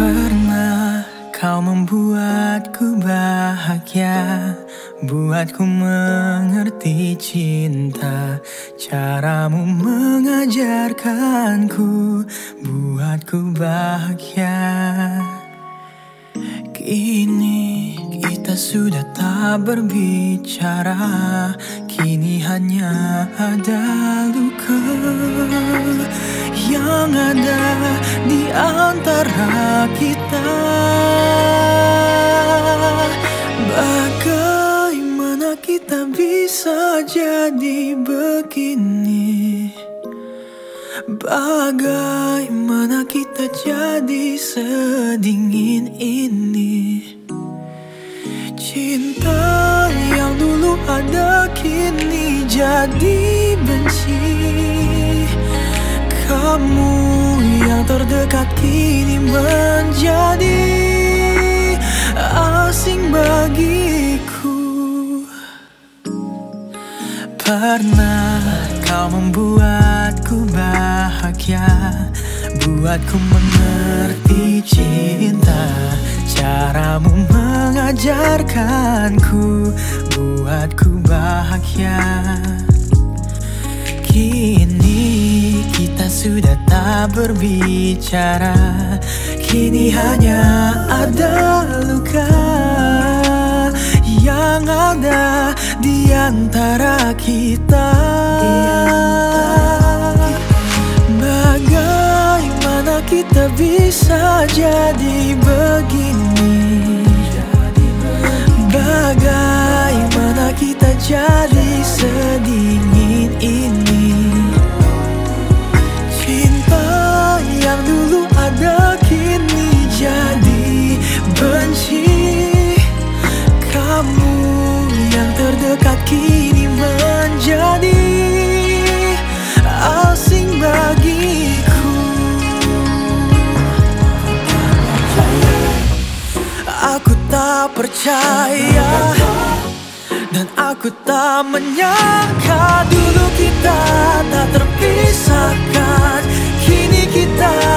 Pernah kau membuatku bahagia, buatku mengerti cinta. Caramu mengajarkanku, buatku bahagia. Kini kita sudah tak berbicara, kini hanya ada luka yang ada di antara kita. Bagaimana kita bisa jadi begini? Bagaimana kita jadi sedingin ini? Cinta yang dulu ada kini jadi benci. Kamu yang terdekat kini menjadi asing bagiku. Pernah kau membuatku bahagia, buatku mengerti cinta. Caramu mengajarkanku, buatku bahagia. Kini kita sudah tak berbicara, kini hanya ada luka yang ada di antara kita. Bagaimana kita bisa jadi begini? Bagaimana kita jadi sedingin ini? Cinta yang dulu ada kini jadi benci. Kamu yang terdekat kini menjadi asing bagiku. Aku tak percaya dan aku tak menyangka dulu kita tak terpisahkan. Kini kita